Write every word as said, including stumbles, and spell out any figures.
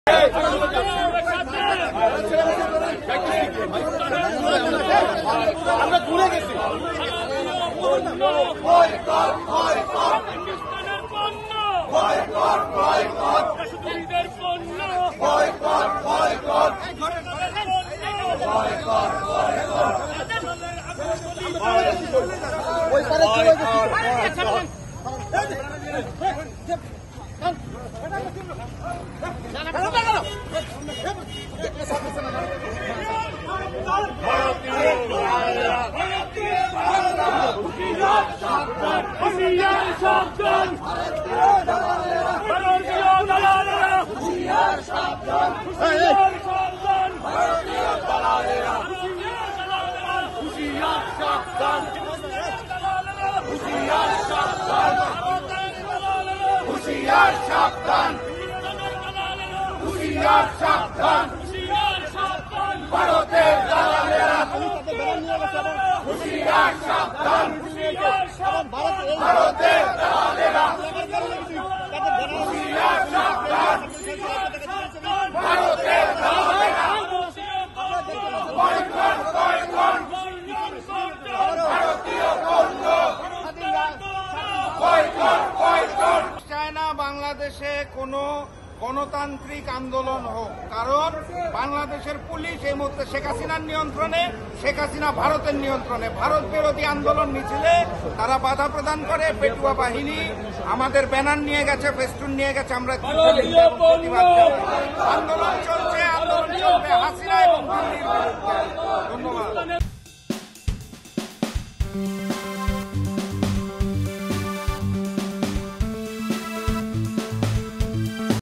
আমরা ঘুরে গেছি ওই পারে চলে গেছি। হুশিয়ার সাবধান, হুশিয়ার সাবধান, ভারতের দালালেরা হুশিয়ার সাবধান, ভারতের দালালেরা হুশিয়ার সাবধান, ভারতের দালালেরা বয়কট বয়কট ভারতীয় পণ্য বয়কট বয়কট চায় না বাংলাদেশে কোনো গণতান্ত্রিক আন্দোলন হোক, কারণ বাংলাদেশের পুলিশ এই মুহূর্তে শেখ হাসিনার নিয়ন্ত্রণে, শেখ হাসিনা ভারতের নিয়ন্ত্রণে। ভারত বিরোধী আন্দোলন মিছিলে তারা বাধা প্রদান করে। পেটুয়া বাহিনী আমাদের ব্যানার নিয়ে গেছে, ফেস্টুন নিয়ে গেছে। আমরা আন্দোলন চলছে, আন্দোলন চলবে হাসিনা এবং দিল্লির বিরুদ্ধে। ধন্যবাদ।